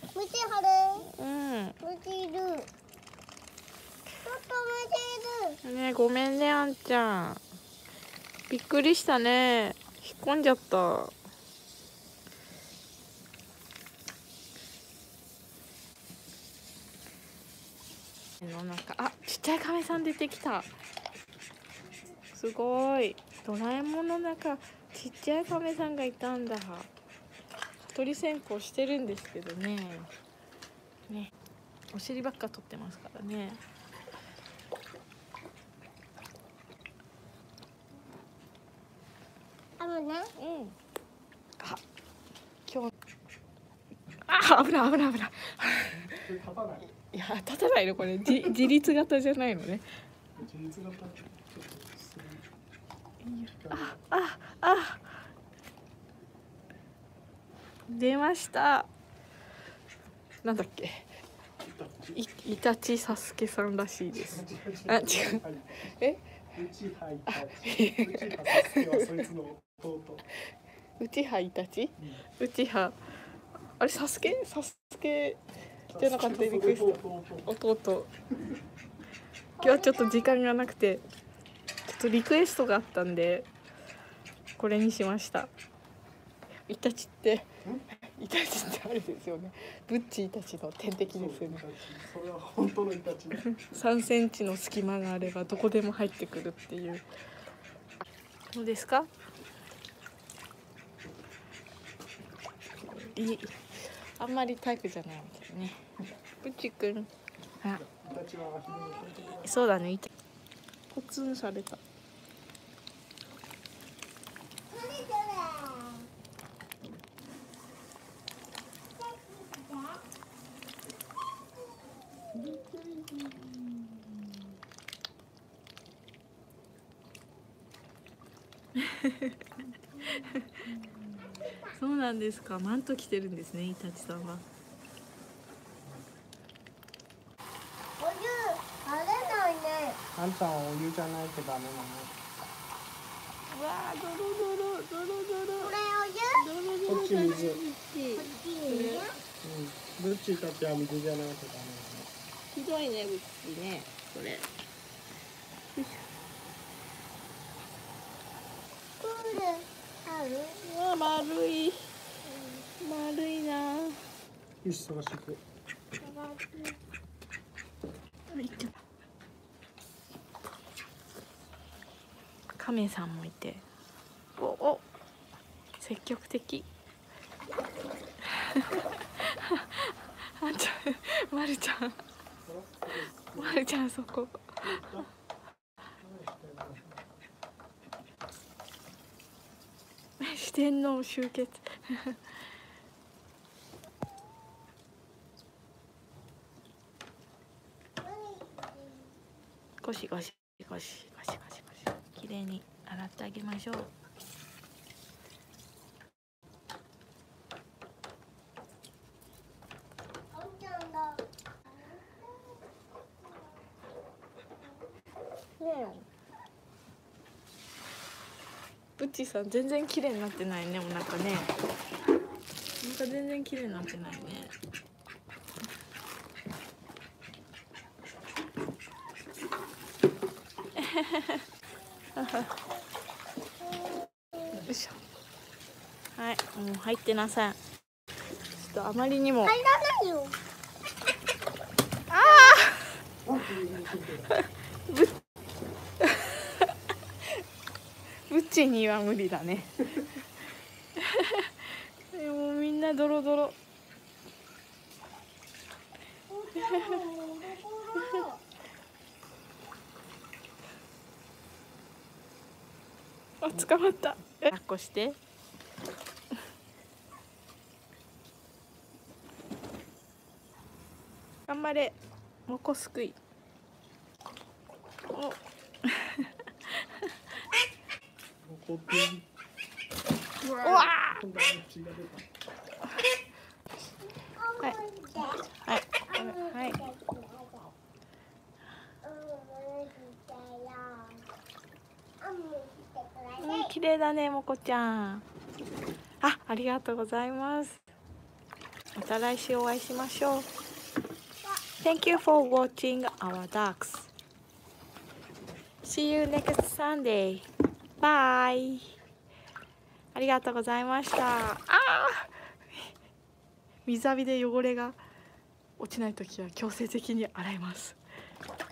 見てはうん。 れ。見ている。ちょっと見ている。 ね、ごめんね、あんちゃん。びっくりしたね。引っ込んじゃった。あ、ちっちゃい亀さん出てきた。すごい。ドラえもんの中、ちっちゃい亀さんがいたんだ。蚊取り線香してるんですけどね。ね、お尻ばっか取ってますからね。 あのね。 うん。あ、今日。あ、危ない危ない危ない。いや、立たないのこれ、自立型じゃないのね。自立型。あ、出ました。なんだっけ。イタチサスケさんらしいです。あ、違う。え。内葉イタチ。内葉。あれ、サスケじゃなかった。リクエスト。弟。今日はちょっと時間がなくて、ちょっとリクエストがあったんでこれにしました。イタチってあれですよね。ブッチイタチの天敵ですよね。それは本当のイタチ。3センチの隙間があればどこでも入ってくるっていう。どうですか？あんまりタイプじゃないみたいね。ブッチくん。あ、そうだね。ポツンされた。そうなんですか。マント着てるんですね、イタチさんは。 お湯、あれないね。 あんちゃんはお湯じゃないとダメなの。 うわー、ドロドロ。 これお湯。 こっち水。 こっち水。 ブッチたちは水じゃないとダメなの。 ひどいね、ブッチね。これ。 プールある？ うわ、丸いな。 よし、探していく。 カメさんもいて。お、積極的。あんちゃん、まるちゃん、そこ。四天王集結。ゴシゴシ。きれいに洗ってあげましょう。ブッチさん全然綺麗になってないね。お腹ね。お腹全然綺麗になってないね。よいしょ。はい、もう入ってなさい。ちょっとあまりにも。 入らないよ。 ブッチには無理だね。でもみんなドロドロ。あ、捕まった。抱っこして。頑張れ。モコすくい。お。うわ。はい。綺麗だね、もこちゃん。ありがとうございます。 また来週お会いしましょう。Thank you for watching our ducks. See you next Sunday. Bye. ありがとうございました。水浴びで汚れが落ちないときは強制的に洗います。